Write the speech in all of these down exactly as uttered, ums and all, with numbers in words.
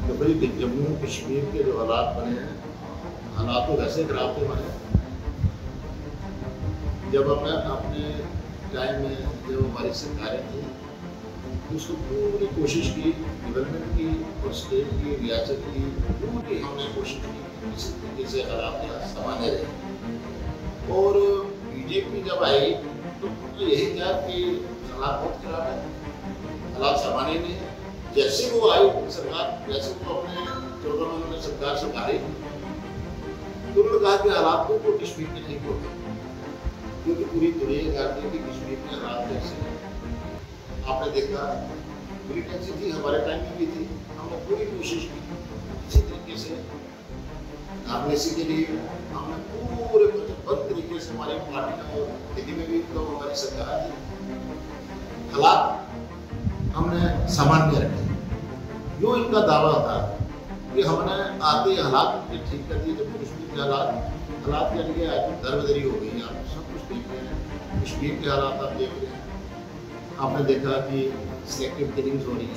तो भाई जम्मू कश्मीर के जो हालात बने हैं, हालात तो वैसे खराब थे बने। जब हमने अपने टाइम में जब हमारी सरकारें थी तो उसको पूरी कोशिश की डेवलपमेंट की और स्टेट की रियासत की पूरी हमने कोशिश की इस तरीके से हालात संभाले रहे। और बीजेपी जब आई तो यही था कि हालात बहुत खराब है, हालात संभाले नहीं है। जैसे वो आई सरकार, जैसे वो अपने चौदह महीनों में सरकार संभाली तो उन्होंने कहा कि हालात को तो कश्मीर में ठीक हो गए, क्योंकि पूरी दुनिया जानती है कि कश्मीर में हालात कैसे हैं। आपने देखा पूरी टेंशन थी, हमारे टाइम में भी थी, हमने पूरी कोशिश की इसी तरीके से कांग्रेस के लिए हमने पूरे बद तरीके से हमारी पार्टी ने और दिल्ली में भी तो हमारी सरकार थी, हालात हमने सामान्य रखे। जो इनका दावा था कि हमने आते हालात ठीक कर दिए, जब कश्मीर के हालात हालात यानी कि आज दरबदरी हो गई, आप सब कुछ देख रहे हैं। कश्मीर के हालात आप देख रहे हैं, आपने देखा कि सिलेक्टिव किलिंग्स हो रही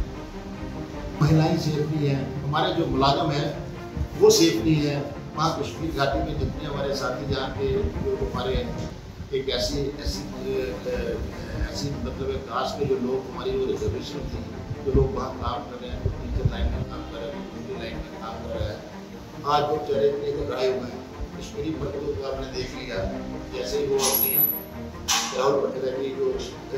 हैं, महिलाएं सेफ नहीं है, हमारे जो मुलाजिम हैं वो सेफ नहीं है। वहाँ कश्मीर घाटी में जितने हमारे साथी जहाँ के जो हमारे एक ऐसी ऐसी ऐसी मतलब कास्ट के जो लोग हमारी वो रिजर्वेशन थी, जो लोग वहाँ काम कर रहे हैं, जो टीचर लाइन में काम कर रहे हैं, दूसरी लाइन में काम कर रहे हैं, आज वो चेहरे इतने घबराए हुए हैं। कश्मीरी पंडितों को आपने देख लिया, जैसे ही वो अपनी राहुल पटेल की जो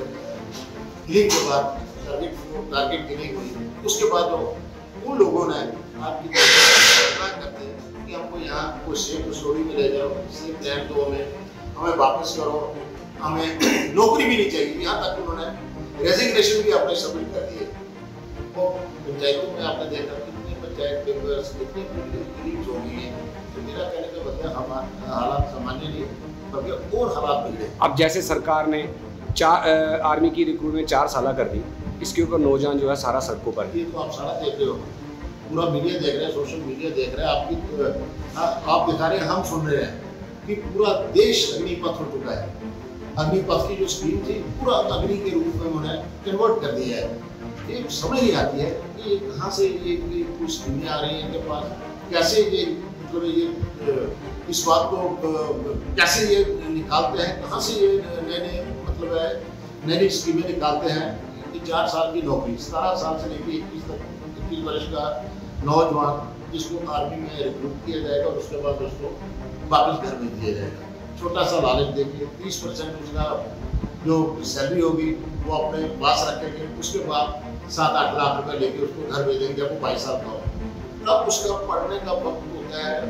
किलिंग के बाद टारगेट टारगेट किलिंग हुई, उसके बाद उन लोगों ने आपकी घोषणा करते हैं कि हमको यहाँ कोई सेफ स्टोरी में ले जाओ, सेफ लैंड दो, हमें हमें वापस करो, हमें नौकरी भी नहीं चाहिए। यहाँ तक उन्होंने रेजिग्नेशन भी अपने सबमिट कर दिए। तो पंचायतों में आपने देखा कितने पंचायत मेंबर्स कितने क्लिनिक्स हो गई हैं। तो मेरा कहने का मतलब हम हालात सामान्य नहीं बल्कि और हालात बिगड़े। अब जैसे सरकार ने चार आर्मी की रिक्रूटमेंट चार साल कर दी, इसके ऊपर नौजवान जो है सारा सड़कों पर। ये तो आप सारा देख रहे हो, पूरा मीडिया देख रहे हैं, सोशल मीडिया देख रहे हैं, आपकी आप दिखा रहे हैं, हम सुन रहे हैं कि पूरा देश अग्निपथ हो चुका है। अग्निपथ की जो स्कीम थी पूरा अग्नि के रूप में उन्होंने कन्वर्ट कर दिया है। ये समझ नहीं आती है कि ये कहाँ से ये कुछ स्कीमें आ रही हैं इनके पास, कैसे ये मतलब ये इस बात को कैसे ये निकालते हैं, कहाँ से ये नए नए मतलब है नई नई स्कीमें निकालते हैं कि चार साल की नौकरी, सतारह साल से लेकर इक्कीस तक इक्कीस वर्ष का नौजवान जिसको आर्मी में रिक्रूट किया जाएगा और उसके बाद उसको वापस घर भेज दिया जाएगा। छोटा सा लालच देखिए, तीस परसेंट उसका जो सैलरी होगी वो अपने पास रखेंगे, उसके बाद सात आठ लाख रुपए लेके उसको घर भेजेंगे जब वो बाईस साल का हो। अब उसका पढ़ने का वक्त होता है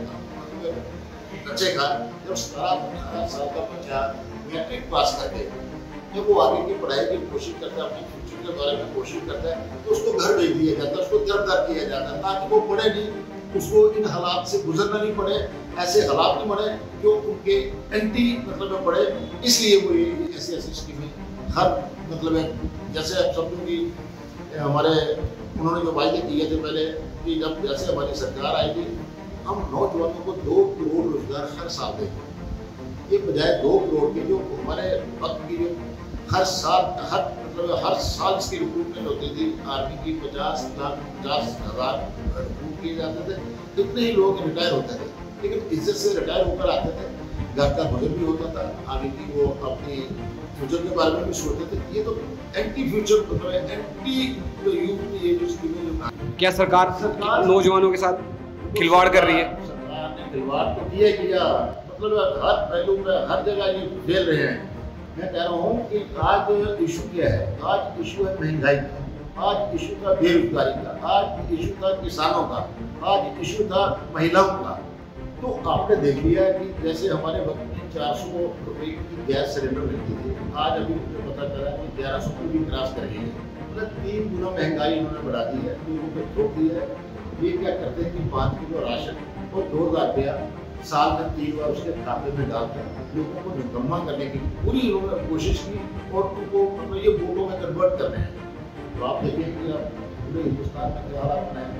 बच्चे का, जब सतारह अठारह साल का बच्चा मैट्रिक पास करके जब वो आगे की पढ़ाई की कोशिश करता है, अपने फ्यूचर के बारे में कोशिश करता है, तो उसको घर भेज दिया जाता है, उसको गिरफ्तार किया जाता है ताकि वो पढ़े नहीं, उसको इन हालात से गुजरना नहीं पड़े, ऐसे हालात नहीं बने जो उनके एंटी मतलब में पड़े। इसलिए वो ये ऐसी ऐसी स्कीमें हर मतलब है, जैसे आप समझो कि हमारे उन्होंने जो वायदे किए थे पहले कि जब जैसे हमारी सरकार आएगी हम नौजवानों को दो करोड़ रोजगार हर साल देंगे, ये बजाय दो करोड़ के जो हमारे वक्त की जो हर साल हर मतलब हर साल इसकी रिक्रूटमेंट होती थी, आर्मी की पचास लाख पचास हजार रिक्रूट किए जाते थे, इतने ही लोग रिटायर होते थे, लेकिन इज्जत से रिटायर होकर आते थे, घर का भोजन भी होता था, आगे की वो अपनी फ्यूचर के बारे में भी सोचते थे। ये तो एंटी फ्यूचर मतलब एंटी यूथ ये जो स्कीमें, क्या सरकार, सरकार नौजवानों के साथ खिलवाड़ कर रही है? सरकार ने खिलवाड़ तो किया किया मतलब हर पहलू में हर जगह ये खेल रहे हैं। मैं कह रहा हूँ कि आज इशू क्या है, आज इशू है महंगाई का, आज इशू था बेरोजगारी का, आज इशू था किसानों का, आज इशू था महिलाओं का। तो आपने देख लिया कि जैसे हमारे वक्त में चार सौ रुपये की गैस सिलेंडर मिलती थी, आज अभी मुझे पता चला कि ग्यारह सौ को भी क्रॉस कर गई है, मतलब तीन गुना महंगाई इन्होंने बढ़ा दी है, लोगों को थोक दी है। ये क्या करते हैं कि पाँच किलो राशन और दो हज़ार रुपया साल में तीन बार उसके खाते में डालकर लोगों को निकम्मा करने की पूरी इन्होंने कोशिश की और उनको मतलब ये वोटों में कन्वर्ट कर रहे हैं। तो आप देखिए कि आप पूरे हिंदुस्तान में क्या हालात बनाए,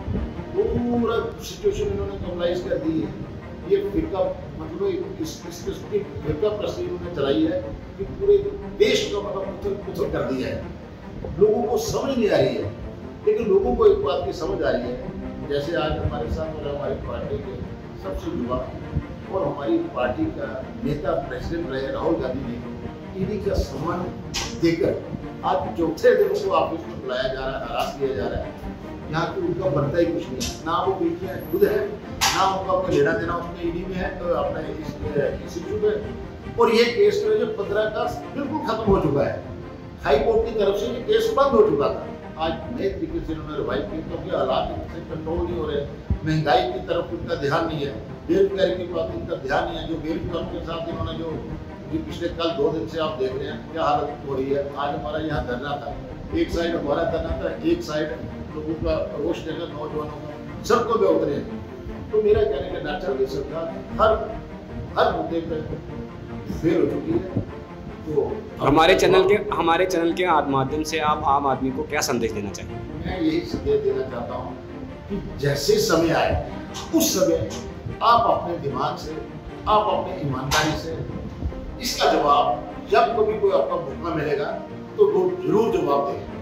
पूरा सिचुएशन इन्होंने कमलाइज कर दी है। ये फिरका मतलब इस इसकी फिरका प्रस्ती इन्होंने चलाई है कि पूरे देश का मतलब पुथल पुथल कर दिया है। लोगों को समझ नहीं आ रही है लेकिन लोगों को एक बात की समझ आ रही है, जैसे आज हमारे साथ और हमारी पार्टी के सबसे युवा और हमारी पार्टी का नेता प्रेसिडेंट रहे राहुल गांधी ने ईडी का सम्मान देकर आज चौथे दिन उनको ऑफिस में बुलाया जा रहा है, हरास किया जा रहा है। यहाँ पे उनका बनता ही कुछ नहीं है, ना वो बीच में खुद है, ना उनका कोई लेना देना उसमें ईडी में है तो अपने इस इशू में। और ये केस जो है पंद्रह का बिल्कुल खत्म हो चुका है। हाई कोर्ट की तरफ से ये केस बंद हो चुका था, आज नए तरीके से उन्होंने रिवाइव किया क्योंकि हालात इनसे कंट्रोल नहीं हो रहे, महंगाई की तरफ उनका ध्यान नहीं है, बेरोजगारी की बात इनका ध्यान नहीं है। जो बेरोजगारों के साथ इन्होंने जो पिछले कल दो दिन से आप देख रहे हैं क्या हालत हो रही है। आज हमारा यहाँ धरना था, एक साइड हमारा धरना था, एक साइड लोगों का रोष देखा नौजवानों का सड़कों पे उतरे। तो मेरा कहने का नेचुरल की सरकार हर हर मुद्दे पे फेल हो चुकी है। तो हमारे चैनल के हमारे चैनल के माध्यम से आप आम आदमी को क्या संदेश देना चाहिए? मैं यही संदेश देना चाहता हूँ कि जैसे समय आए उस समय आप अपने दिमाग से, आप अपनी ईमानदारी से इसका जवाब जब कभी कोई आपका मौका मिलेगा तो वो जरूर जवाब दें।